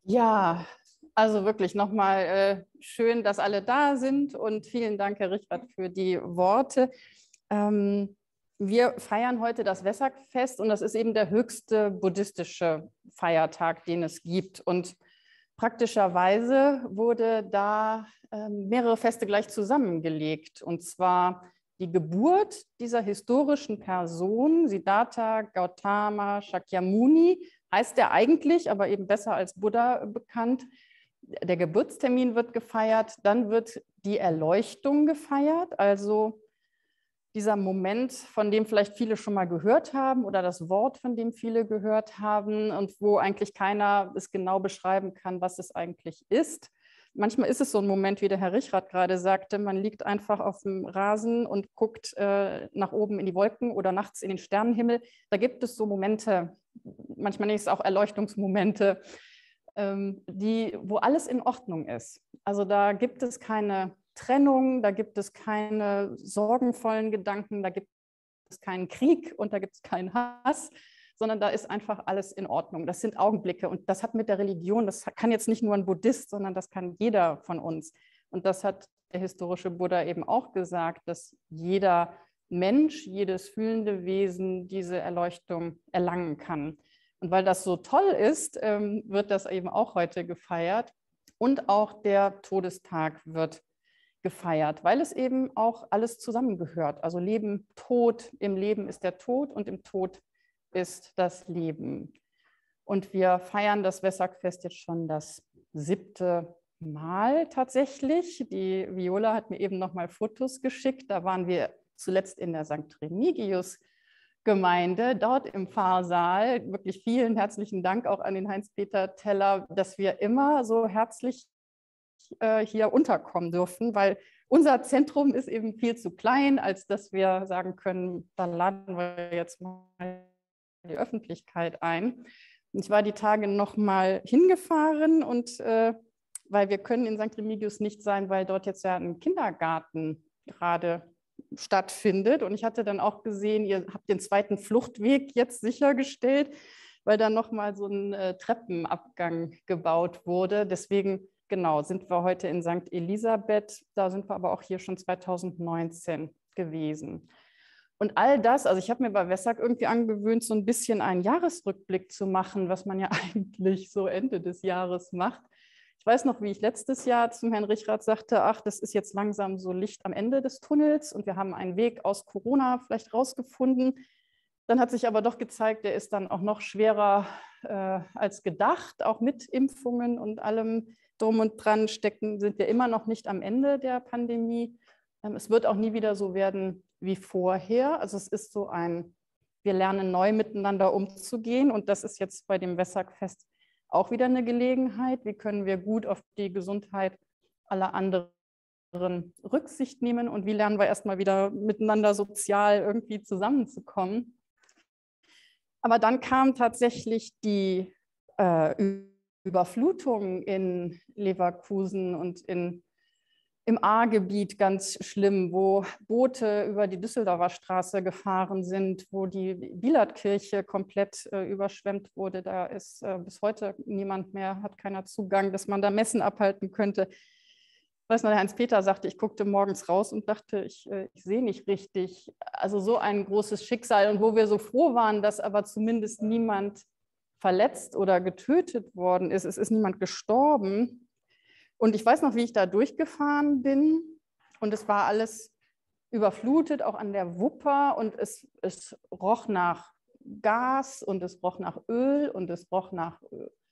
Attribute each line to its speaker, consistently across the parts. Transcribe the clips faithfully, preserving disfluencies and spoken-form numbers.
Speaker 1: Ja, also wirklich nochmal äh, schön, dass alle da sind und vielen Dank, Herr Richrath, für die Worte. Ähm, wir feiern heute das Vesak-Fest und das ist eben der höchste buddhistische Feiertag, den es gibt. Und praktischerweise wurde da ähm, mehrere Feste gleich zusammengelegt. Und zwar die Geburt dieser historischen Person, Siddhartha Gautama Shakyamuni, heißt er eigentlich, aber eben besser als Buddha bekannt. Der Geburtstermin wird gefeiert, dann wird die Erleuchtung gefeiert, also dieser Moment, von dem vielleicht viele schon mal gehört haben oder das Wort, von dem viele gehört haben und wo eigentlich keiner es genau beschreiben kann, was es eigentlich ist. Manchmal ist es so ein Moment, wie der Herr Richrath gerade sagte, man liegt einfach auf dem Rasen und guckt äh, nach oben in die Wolken oder nachts in den Sternenhimmel. Da gibt es so Momente, manchmal nenne ich es auch Erleuchtungsmomente, ähm, die, wo alles in Ordnung ist. Also da gibt es keine Trennung, da gibt es keine sorgenvollen Gedanken, da gibt es keinen Krieg und da gibt es keinen Hass, sondern da ist einfach alles in Ordnung. Das sind Augenblicke und das hat mit der Religion, das kann jetzt nicht nur ein Buddhist, sondern das kann jeder von uns. Und das hat der historische Buddha eben auch gesagt, dass jeder Mensch, jedes fühlende Wesen diese Erleuchtung erlangen kann. Und weil das so toll ist, wird das eben auch heute gefeiert. Und auch der Todestag wird gefeiert, weil es eben auch alles zusammengehört. Also Leben, Tod, im Leben ist der Tod und im Tod ist das Leben. Und wir feiern das Vesak-Fest jetzt schon das siebte Mal tatsächlich. Die Viola hat mir eben noch mal Fotos geschickt. Da waren wir zuletzt in der Sankt Remigius-Gemeinde, dort im Pfarrsaal. Wirklich vielen herzlichen Dank auch an den Heinz-Peter Teller, dass wir immer so herzlich hier unterkommen dürfen, weil unser Zentrum ist eben viel zu klein, als dass wir sagen können, da laden wir jetzt mal die Öffentlichkeit ein. Und ich war die Tage noch mal hingefahren und äh, weil wir können in Sankt Remigius nicht sein, weil dort jetzt ja ein Kindergarten gerade stattfindet. Und ich hatte dann auch gesehen, ihr habt den zweiten Fluchtweg jetzt sichergestellt, weil dann noch mal so ein äh, Treppenabgang gebaut wurde. Deswegen genau, sind wir heute in Sankt Elisabeth, da sind wir aber auch hier schon zweitausendneunzehn gewesen. Und all das, also ich habe mir bei Vesak irgendwie angewöhnt, so ein bisschen einen Jahresrückblick zu machen, was man ja eigentlich so Ende des Jahres macht. Ich weiß noch, wie ich letztes Jahr zum Herrn Richrath sagte, ach, das ist jetzt langsam so Licht am Ende des Tunnels und wir haben einen Weg aus Corona vielleicht rausgefunden. Dann hat sich aber doch gezeigt, der ist dann auch noch schwerer äh, als gedacht, auch mit Impfungen und allem drum und dran stecken, sind wir immer noch nicht am Ende der Pandemie. Ähm, es wird auch nie wieder so werden wie vorher. Also es ist so ein, wir lernen neu miteinander umzugehen und das ist jetzt bei dem Vesak-Fest auch wieder eine Gelegenheit. Wie können wir gut auf die Gesundheit aller anderen Rücksicht nehmen und wie lernen wir erstmal wieder miteinander sozial irgendwie zusammenzukommen. Aber dann kam tatsächlich die äh, Überflutung in Leverkusen und in, im Ahrgebiet ganz schlimm, wo Boote über die Düsseldorfer Straße gefahren sind, wo die Bilertkirche komplett äh, überschwemmt wurde. Da ist äh, bis heute niemand mehr, hat keiner Zugang, dass man da Messen abhalten könnte. Ich weiß noch, der Heinz-Peter sagte, ich guckte morgens raus und dachte, ich, ich sehe nicht richtig. Also so ein großes Schicksal und wo wir so froh waren, dass aber zumindest niemand verletzt oder getötet worden ist. Es ist niemand gestorben. Und ich weiß noch, wie ich da durchgefahren bin und es war alles überflutet, auch an der Wupper und es, es roch nach Gas und es roch nach Öl und es roch nach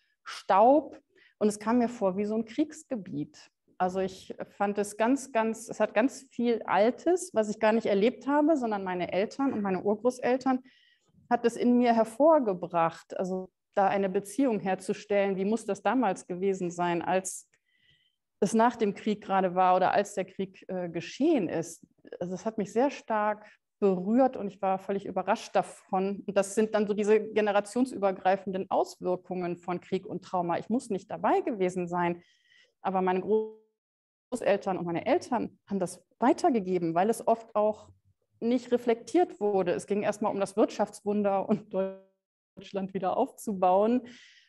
Speaker 1: Staub und es kam mir vor wie so ein Kriegsgebiet. Also ich fand es ganz, ganz, es hat ganz viel Altes, was ich gar nicht erlebt habe, sondern meine Eltern und meine Urgroßeltern hat es in mir hervorgebracht. Also da eine Beziehung herzustellen, wie muss das damals gewesen sein, als es nach dem Krieg gerade war oder als der Krieg äh, geschehen ist. Also es hat mich sehr stark berührt und ich war völlig überrascht davon. Und das sind dann so diese generationsübergreifenden Auswirkungen von Krieg und Trauma. Ich muss nicht dabei gewesen sein, aber meine Großeltern und meine Eltern haben das weitergegeben, weil es oft auch nicht reflektiert wurde. Es ging erstmal um das Wirtschaftswunder und Deutschland wieder aufzubauen.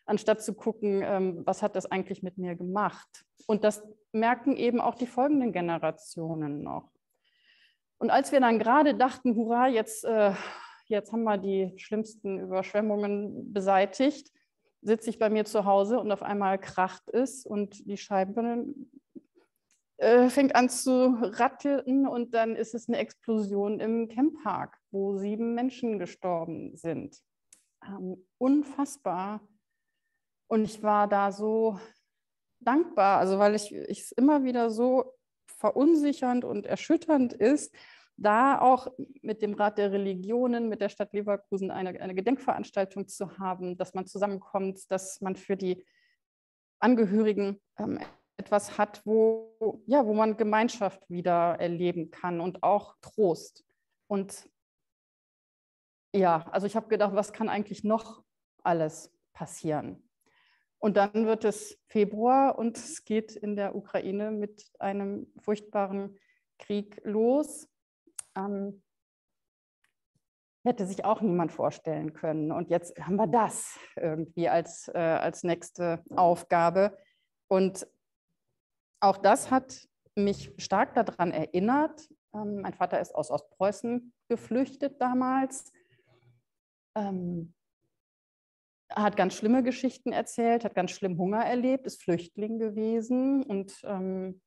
Speaker 1: anstatt zu gucken, ähm, was hat das eigentlich mit mir gemacht. Und das merken eben auch die folgenden Generationen noch. Und als wir dann gerade dachten, hurra, jetzt, äh, jetzt haben wir die schlimmsten Überschwemmungen beseitigt, sitze ich bei mir zu Hause und auf einmal kracht es und die Scheibe äh, fängt an zu ratteln und dann ist es eine Explosion im Camppark, wo sieben Menschen gestorben sind. Ähm, unfassbar. Und ich war da so dankbar, also weil ich es immer wieder so verunsichernd und erschütternd ist, da auch mit dem Rat der Religionen, mit der Stadt Leverkusen eine, eine Gedenkveranstaltung zu haben, dass man zusammenkommt, dass man für die Angehörigen ähm, etwas hat, wo, ja, wo man Gemeinschaft wieder erleben kann und auch Trost. Und ja, also ich habe gedacht, was kann eigentlich noch alles passieren? Und dann wird es Februar und es geht in der Ukraine mit einem furchtbaren Krieg los. Ähm, hätte sich auch niemand vorstellen können. Und jetzt haben wir das irgendwie als, äh, als nächste Aufgabe. Und auch das hat mich stark daran erinnert. Ähm, mein Vater ist aus Ostpreußen geflüchtet damals. Ähm, hat ganz schlimme Geschichten erzählt, hat ganz schlimm Hunger erlebt, ist Flüchtling gewesen und, ähm,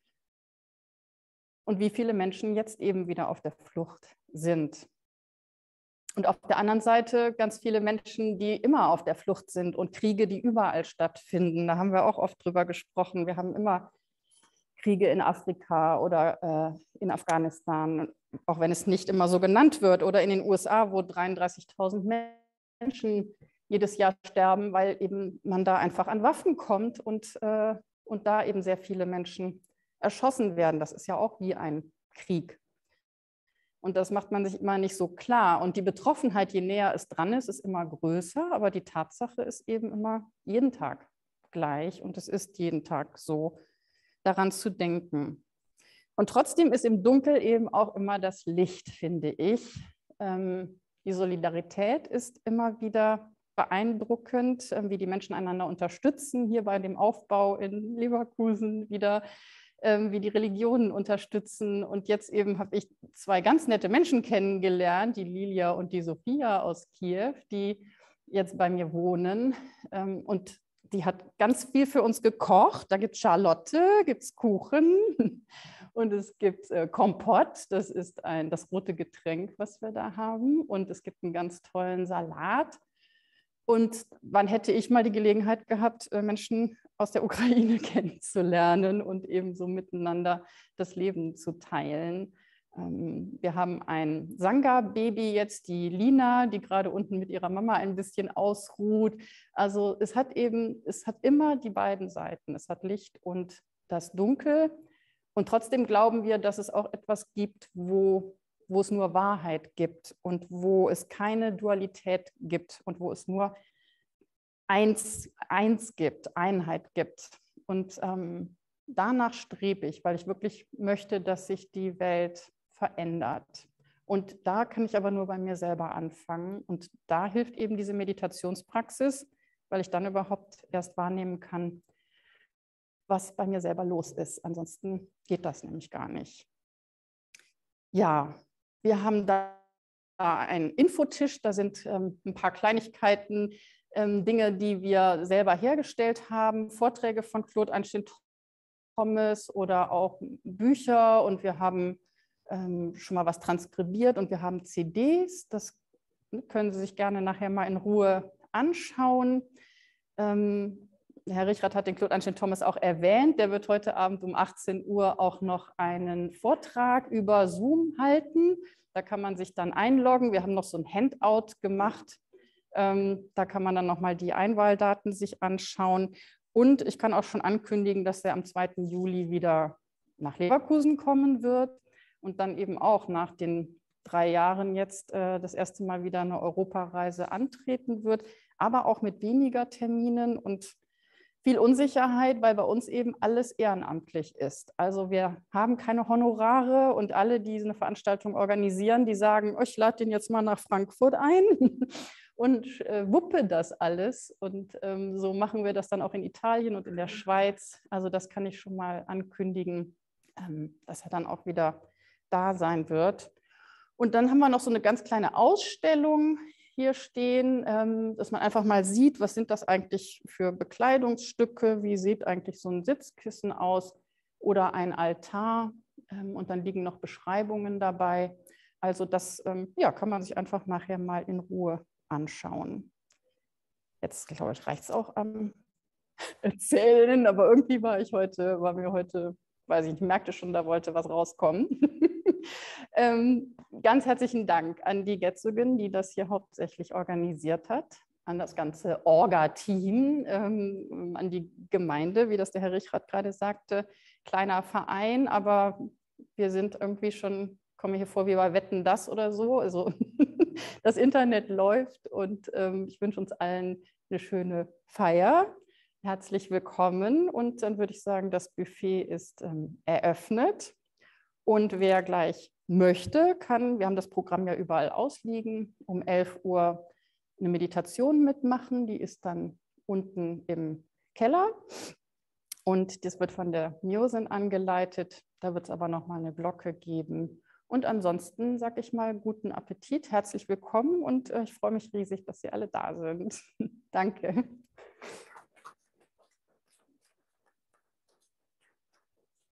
Speaker 1: und wie viele Menschen jetzt eben wieder auf der Flucht sind. Und auf der anderen Seite ganz viele Menschen, die immer auf der Flucht sind und Kriege, die überall stattfinden. Da haben wir auch oft drüber gesprochen. Wir haben immer Kriege in Afrika oder äh, in Afghanistan, auch wenn es nicht immer so genannt wird, oder in den U S A, wo dreiunddreißigtausend Menschen jedes Jahr sterben, weil eben man da einfach an Waffen kommt und, äh, und da eben sehr viele Menschen erschossen werden. Das ist ja auch wie ein Krieg. Und das macht man sich immer nicht so klar. Und die Betroffenheit, je näher es dran ist, ist immer größer. Aber die Tatsache ist eben immer jeden Tag gleich. Und es ist jeden Tag so, daran zu denken. Und trotzdem ist im Dunkel eben auch immer das Licht, finde ich. Ähm, die Solidarität ist immer wieder beeindruckend, wie die Menschen einander unterstützen, hier bei dem Aufbau in Leverkusen wieder, wie die Religionen unterstützen. Und jetzt eben habe ich zwei ganz nette Menschen kennengelernt, die Lilia und die Sophia aus Kiew, die jetzt bei mir wohnen. Und die hat ganz viel für uns gekocht. Da gibt es Charlotte, gibt es Kuchen und es gibt äh, Kompott. Das ist ein, das rote Getränk, was wir da haben. Und es gibt einen ganz tollen Salat. Und wann hätte ich mal die Gelegenheit gehabt, Menschen aus der Ukraine kennenzulernen und eben so miteinander das Leben zu teilen. Wir haben ein Sangha-Baby jetzt, die Lina, die gerade unten mit ihrer Mama ein bisschen ausruht. Also es hat eben, es hat immer die beiden Seiten. Es hat Licht und das Dunkel. Und trotzdem glauben wir, dass es auch etwas gibt, wo wo es nur Wahrheit gibt und wo es keine Dualität gibt und wo es nur eins, eins gibt, Einheit gibt. Und ähm, danach strebe ich, weil ich wirklich möchte, dass sich die Welt verändert. Und da kann ich aber nur bei mir selber anfangen. Und da hilft eben diese Meditationspraxis, weil ich dann überhaupt erst wahrnehmen kann, was bei mir selber los ist. Ansonsten geht das nämlich gar nicht. Ja, wir haben da einen Infotisch, da sind ähm, ein paar Kleinigkeiten, ähm, Dinge, die wir selber hergestellt haben, Vorträge von Claude Einstein-Thomas oder auch Bücher, und wir haben ähm, schon mal was transkribiert und wir haben C Ds, das können Sie sich gerne nachher mal in Ruhe anschauen. Ähm, Herr Richrath hat den Claude Einstein-Thomas auch erwähnt. Der wird heute Abend um achtzehn Uhr auch noch einen Vortrag über Zoom halten. Da kann man sich dann einloggen. Wir haben noch so ein Handout gemacht. Ähm, da kann man dann nochmal die Einwahldaten sich anschauen. Und ich kann auch schon ankündigen, dass er am zweiten Juli wieder nach Leverkusen kommen wird und dann eben auch nach den drei Jahren jetzt äh, das erste Mal wieder eine Europareise antreten wird, aber auch mit weniger Terminen und viel Unsicherheit, weil bei uns eben alles ehrenamtlich ist. Also wir haben keine Honorare und alle, die eine Veranstaltung organisieren, die sagen, oh, ich lade den jetzt mal nach Frankfurt ein und äh, wuppe das alles. Und ähm, so machen wir das dann auch in Italien und in der Schweiz. Also das kann ich schon mal ankündigen, ähm, dass er dann auch wieder da sein wird. Und dann haben wir noch so eine ganz kleine Ausstellung hier stehen, ähm, dass man einfach mal sieht, was sind das eigentlich für Bekleidungsstücke, wie sieht eigentlich so ein Sitzkissen aus oder ein Altar. Ähm, und dann liegen noch Beschreibungen dabei. Also das ähm, ja, kann man sich einfach nachher mal in Ruhe anschauen. Jetzt, glaube ich, reicht es auch am Erzählen, aber irgendwie war ich heute, war mir heute, weiß ich nicht, merkte schon, da wollte was rauskommen. ähm, ganz herzlichen Dank an die Getzugin, die das hier hauptsächlich organisiert hat, an das ganze Orga-Team, ähm, an die Gemeinde, wie das der Herr Richrath gerade sagte, kleiner Verein, aber wir sind irgendwie schon, komme hier vor wie bei Wetten, das oder so, also das Internet läuft und ähm, ich wünsche uns allen eine schöne Feier. Herzlich willkommen und dann würde ich sagen, das Buffet ist ähm, eröffnet und wer gleich möchte, kann, wir haben das Programm ja überall ausliegen, um elf Uhr eine Meditation mitmachen, die ist dann unten im Keller und das wird von der Miosin angeleitet, da wird es aber nochmal eine Glocke geben. Und ansonsten sage ich mal guten Appetit, herzlich willkommen und äh, ich freue mich riesig, dass Sie alle da sind. Danke.